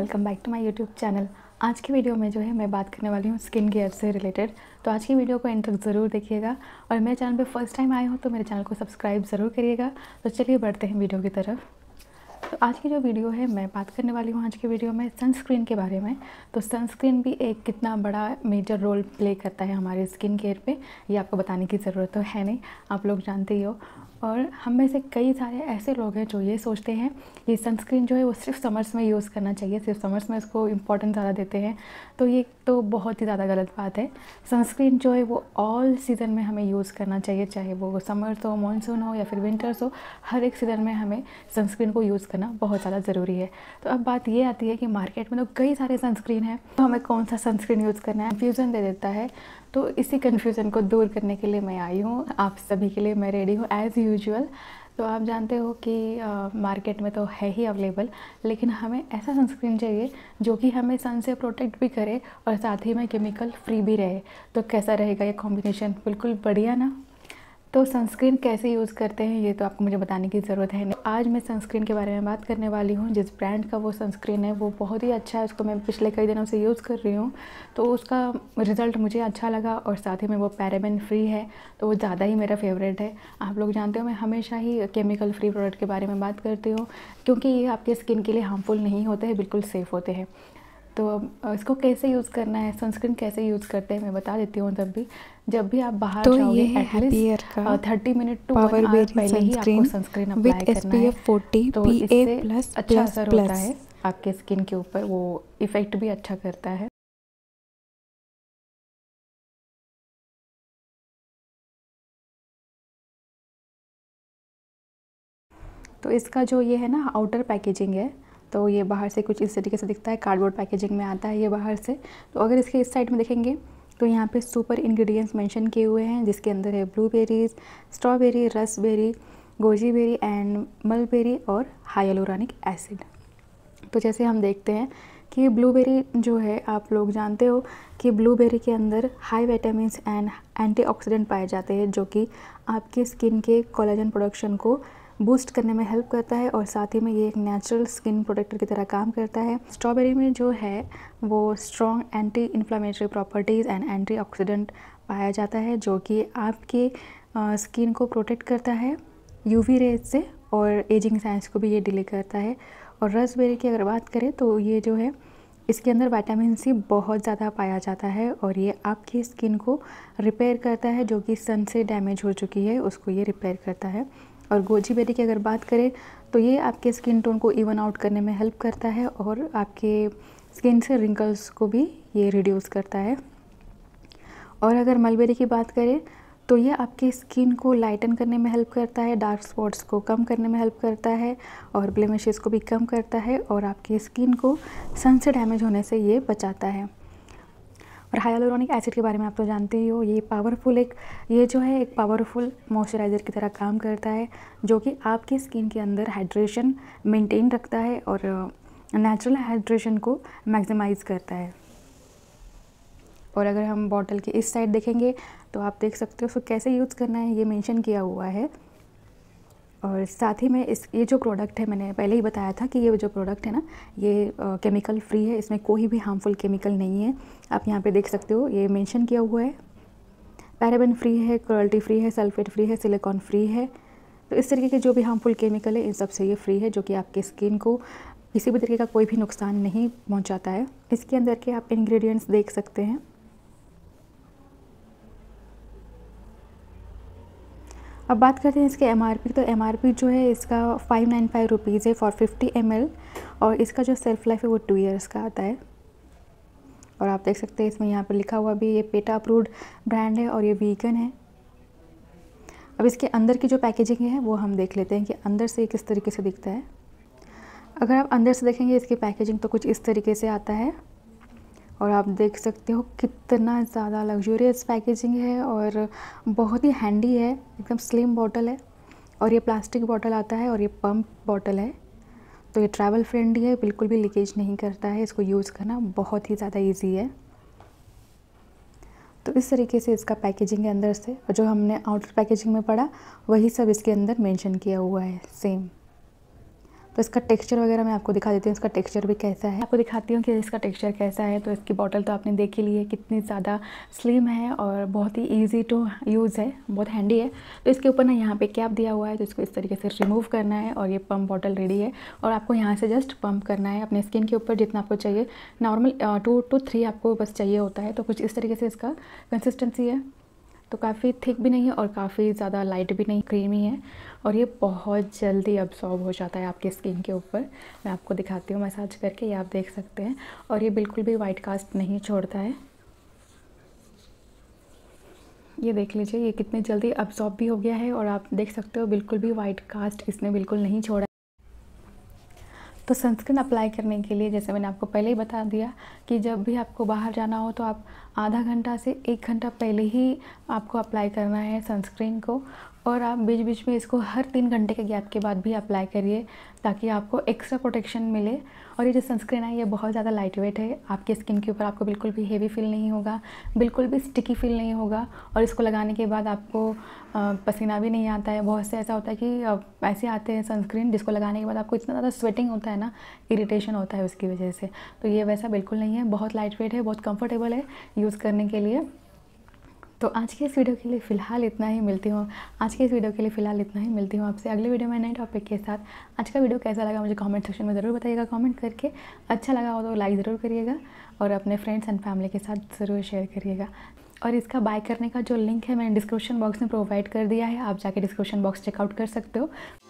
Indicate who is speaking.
Speaker 1: Welcome back to my YouTube channel. आज की video में जो है मैं बात करने वाली हूँ स्किन केयर से रिलेटेड। तो आज की वीडियो को एंड तक ज़रूर देखिएगा और मेरे चैनल पे फर्स्ट टाइम आए हो तो मेरे चैनल को सब्सक्राइब ज़रूर करिएगा। तो चलिए बढ़ते हैं वीडियो की तरफ। तो आज की जो वीडियो है मैं बात करने वाली हूँ आज की वीडियो में सनस्क्रीन के बारे में। तो सनस्क्रीन भी एक कितना बड़ा मेजर रोल प्ले करता है हमारे स्किन केयर पे, ये आपको बताने की ज़रूरत तो है नहीं, आप लोग जानते ही हो। और हम में से कई सारे ऐसे लोग हैं जो ये सोचते हैं कि सनस्क्रीन जो है वो सिर्फ समर्स में यूज़ करना चाहिए, सिर्फ समर्स में इसको इम्पोर्टेंस ज़्यादा देते हैं। तो ये तो बहुत ही ज़्यादा गलत बात है। सनस्क्रीन जो है वो ऑल सीज़न में हमें यूज़ करना चाहिए, चाहे वो समर्स हो, मानसून हो या फिर विंटर्स हो, हर एक सीज़न में हमें सनस्क्रीन को यूज़ करना बहुत ज़्यादा ज़रूरी है। तो अब बात ये आती है कि मार्केट में तो कई सारे सनस्क्रीन हैं, तो हमें कौन सा सनस्क्रीन यूज़ करना है, कन्फ्यूज़न दे देता है। तो इसी कन्फ्यूज़न को दूर करने के लिए मैं आई हूँ, आप सभी के लिए मैं रेडी हूँ एज़ यूजुअल। तो आप जानते हो कि मार्केट में तो है ही अवेलेबल, लेकिन हमें ऐसा सनस्क्रीन चाहिए जो कि हमें सन से प्रोटेक्ट भी करे और साथ ही में केमिकल फ्री भी रहे। तो कैसा रहेगा ये कॉम्बिनेशन, बिल्कुल बढ़िया ना। तो सनस्क्रीन कैसे यूज़ करते हैं ये तो आपको मुझे बताने की ज़रूरत है नहीं। आज मैं सनस्क्रीन के बारे में बात करने वाली हूँ। जिस ब्रांड का वो सनस्क्रीन है वो बहुत ही अच्छा है, उसको मैं पिछले कई दिनों से यूज़ कर रही हूँ, तो उसका रिज़ल्ट मुझे अच्छा लगा और साथ ही में वो पैराबेन फ्री है, तो वो ज़्यादा ही मेरा फेवरेट है। आप लोग जानते हो मैं हमेशा ही केमिकल फ्री प्रोडक्ट के बारे में बात करती हूँ, क्योंकि ये आपके स्किन के लिए हार्मफुल नहीं होते हैं, बिल्कुल सेफ़ होते हैं। तो अब इसको कैसे यूज़ करना है, सनस्क्रीन कैसे यूज़ करते हैं मैं बता देती हूँ। जब भी आप बाहर
Speaker 2: तो
Speaker 1: जाओगे
Speaker 2: ये है हैप्पियर का
Speaker 1: 30 मिनट टू 1
Speaker 2: पावर
Speaker 1: आवर
Speaker 2: बेरिंग
Speaker 1: पहले ही आपको
Speaker 2: सनस्क्रीन
Speaker 1: सनस्क्रीन अप्लाई
Speaker 2: विथ
Speaker 1: करना है।
Speaker 2: SPF 40
Speaker 1: तो
Speaker 2: PA+++।
Speaker 1: इससे अच्छा असर होता है आपके स्किन के ऊपर, वो इफ़ेक्ट भी अच्छा करता है। तो इसका जो ये है ना आउटर पैकेजिंग है, तो ये बाहर से कुछ इस तरीके से दिखता है, कार्डबोर्ड पैकेजिंग में आता है ये बाहर से। तो अगर इसके इस साइड में देखेंगे तो यहाँ पे सुपर इंग्रेडिएंट्स मेंशन किए हुए हैं, जिसके अंदर है blueberries, strawberry, raspberry, goji berry and mulberry और हाइलुरोनिक एसिड। तो जैसे हम देखते हैं कि ब्लूबेरी जो है, आप लोग जानते हो कि ब्लूबेरी के अंदर हाई विटामिन्स एंड एंटीऑक्सीडेंट पाए जाते हैं, जो कि आपकी स्किन के कोलेजन प्रोडक्शन को बूस्ट करने में हेल्प करता है और साथ ही में ये एक नेचुरल स्किन प्रोटेक्टर की तरह काम करता है। स्ट्रॉबेरी में जो है वो strong anti inflammatory properties and antioxidant पाया जाता है, जो कि आपके स्किन को प्रोटेक्ट करता है यूवी रेज से और एजिंग साइंस को भी ये डिले करता है। और रसबेरी की अगर बात करें तो ये जो है इसके अंदर विटामिन सी बहुत ज़्यादा पाया जाता है और ये आपकी स्किन को रिपेयर करता है, जो कि सन से डैमेज हो चुकी है उसको ये रिपेयर करता है। और गोजी बेरी की अगर बात करें तो ये आपके स्किन टोन को इवन आउट करने में हेल्प करता है और आपके स्किन से रिंकल्स को भी ये रिड्यूस करता है। और अगर मलबेरी की बात करें तो ये आपके स्किन को लाइटन करने में हेल्प करता है, डार्क स्पॉट्स को कम करने में हेल्प करता है और ब्लेमिशेस को भी कम करता है और आपकी स्किन को सन से डैमेज होने से ये बचाता है। और हाइलुरोनिक एसिड के बारे में आप तो जानते ही हो, ये जो है एक पावरफुल मॉइस्चराइज़र की तरह काम करता है, जो कि आपकी स्किन के अंदर हाइड्रेशन मेंटेन रखता है और नेचुरल हाइड्रेशन को मैक्सिमाइज़ करता है। और अगर हम बॉटल के इस साइड देखेंगे तो आप देख सकते हो उसको कैसे यूज़ करना है, ये मेंशन किया हुआ है। और साथ ही में ये जो प्रोडक्ट है, मैंने पहले ही बताया था कि ये जो प्रोडक्ट है ना ये केमिकल फ्री है, इसमें कोई भी हार्मफुल केमिकल नहीं है। आप यहाँ पे देख सकते हो ये मेंशन किया हुआ है, पैराबेन फ्री है, क्रुएल्टी फ्री है, सल्फेट फ्री है, सिलिकॉन फ्री है। तो इस तरीके के जो भी हार्मफुल केमिकल है इन सब से ये फ्री है, जो कि आपके स्किन को किसी भी तरीके का कोई भी नुकसान नहीं पहुँचाता है। इसके अंदर के आप इंग्रेडिएंट्स देख सकते हैं। अब बात करते हैं इसके MRP। तो MRP जो है इसका 595 रुपीज़ है फॉर 50 ml और इसका जो सेल्फ़ लाइफ है वो 2 ईयर्स का आता है। और आप देख सकते हैं इसमें यहाँ पर लिखा हुआ भी, ये पेटा अप्रूव्ड ब्रांड है और ये वीगन है। अब इसके अंदर की जो पैकेजिंग है वो हम देख लेते हैं कि अंदर से किस तरीके से दिखता है। अगर आप अंदर से देखेंगे इसकी पैकेजिंग तो कुछ इस तरीके से आता है और आप देख सकते हो कितना ज़्यादा लग्जूरियस पैकेजिंग है और बहुत ही हैंडी है, एकदम स्लिम बॉटल है और ये प्लास्टिक बॉटल आता है और ये पम्प बॉटल है, तो ये ट्रैवल फ्रेंडली है, बिल्कुल भी लीकेज नहीं करता है, इसको यूज़ करना बहुत ही ज़्यादा इजी है। तो इस तरीके से इसका पैकेजिंग है अंदर से, और जो हमने आउटर पैकेजिंग में पढ़ा वही सब इसके अंदर मेंशन किया हुआ है सेम। तो इसका टेक्सचर वगैरह मैं आपको दिखा देती हूँ, इसका टेक्सचर भी कैसा है। आपको दिखाती हूँ कि इसका टेक्सचर कैसा है। तो इसकी बॉटल तो आपने देख ही ली है, कितनी ज़्यादा स्लिम है और बहुत ही ईजी टू यूज़ है, बहुत हैंडी है। तो इसके ऊपर ना यहाँ पे कैप दिया हुआ है, तो इसको इस तरीके से रिमूव करना है और ये पम्प बॉटल रेडी है। और आपको यहाँ से जस्ट पम्प करना है अपने स्किन के ऊपर जितना आपको चाहिए। नॉर्मल 2 to 3 आपको बस चाहिए होता है। तो कुछ इस तरीके से इसका कंसिस्टेंसी है। तो काफ़ी थिक भी नहीं है और काफ़ी ज़्यादा लाइट भी नहीं, क्रीमी है। और ये बहुत जल्दी अब्सॉर्ब हो जाता है आपकी स्किन के ऊपर। मैं आपको दिखाती हूँ मसाज करके, ये आप देख सकते हैं। और ये बिल्कुल भी वाइट कास्ट नहीं छोड़ता है। ये देख लीजिए, ये कितनी जल्दी अब्सॉर्ब भी हो गया है और आप देख सकते हो बिल्कुल भी वाइट कास्ट इसने बिल्कुल नहीं छोड़ा। तो सनस्क्रीन अप्लाई करने के लिए जैसे मैंने आपको पहले ही बता दिया कि जब भी आपको बाहर जाना हो तो आप आधा घंटा से 1 घंटा पहले ही आपको अप्लाई करना है सनस्क्रीन को। और आप बीच बीच में इसको हर 3 घंटे के गैप के बाद भी अप्लाई करिए ताकि आपको एक्स्ट्रा प्रोटेक्शन मिले। और ये जो सनस्क्रीन है ये बहुत ज़्यादा लाइट वेट है, आपकी स्किन के ऊपर आपको बिल्कुल भी हेवी फील नहीं होगा, बिल्कुल भी स्टिकी फील नहीं होगा। और इसको लगाने के बाद आपको पसीना भी नहीं आता है। बहुत से ऐसा होता है कि ऐसे आते हैं सनस्क्रीन जिसको लगाने के बाद आपको इतना ज़्यादा स्वेटिंग होता है ना, इरिटेशन होता है उसकी वजह से। तो ये वैसा बिल्कुल नहीं है, बहुत लाइट वेट है, बहुत कंफर्टेबल है यूज़ करने के लिए। तो आज के इस वीडियो के लिए फ़िलहाल इतना ही, मिलती हूँ आपसे अगले वीडियो में नए टॉपिक के साथ। आज का वीडियो कैसा लगा मुझे कमेंट सेक्शन में ज़रूर बताइएगा, कमेंट करके। अच्छा लगा हो तो लाइक ज़रूर करिएगा और अपने फ्रेंड्स एंड फैमिली के साथ ज़रूर शेयर करिएगा। और इसका बाय करने का जो लिंक है मैंने डिस्क्रिप्शन बॉक्स में प्रोवाइड कर दिया है, आप जाके डिस्क्रिप्शन बॉक्स चेकआउट कर सकते हो।